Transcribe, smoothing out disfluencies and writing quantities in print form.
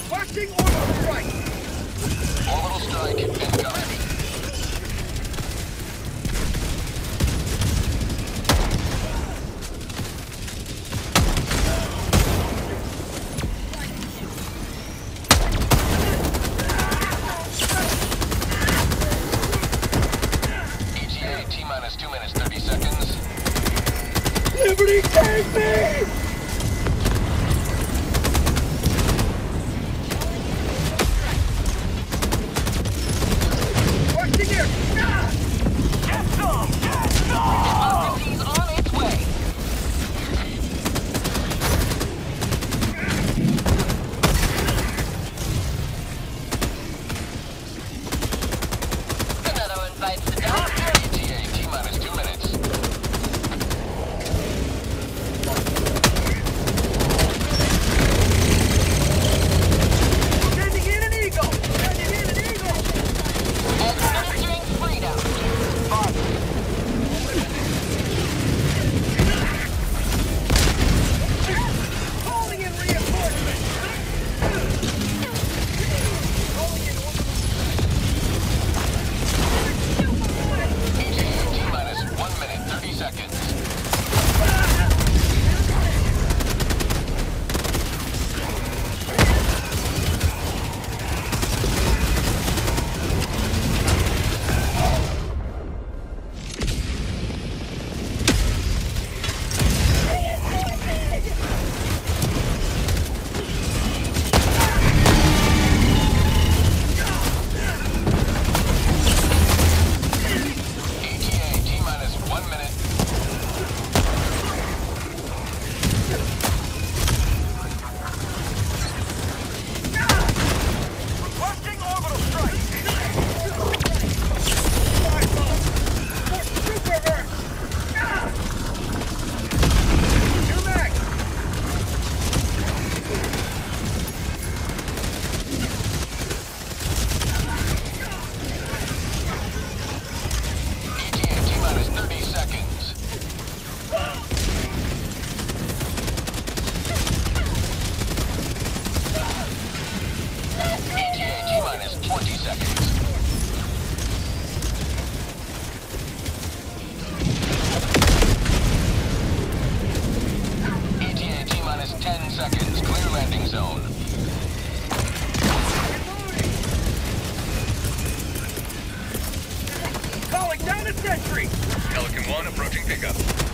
Requesting orbital strike. Orbital strike incoming. ETA T-minus 2 minutes, 30 seconds. Liberty, take me! Democracy's on its way. Another one bites the dust. ETA T-minus 2 minutes. Sending in an eagle! Sending in an eagle! Administering freedom. Calling in reinforcements! Calling in orbital ETA T-minus 1 minute, 30 seconds. ETA T-minus 1 minute. requesting orbital strike! Super hurt! Two max! ETA T-minus 30 seconds. ETA T-minus 20 seconds. ETA T-minus 10 seconds. Clear landing zone. Calling down a sentry! Pelican 1 approaching pickup.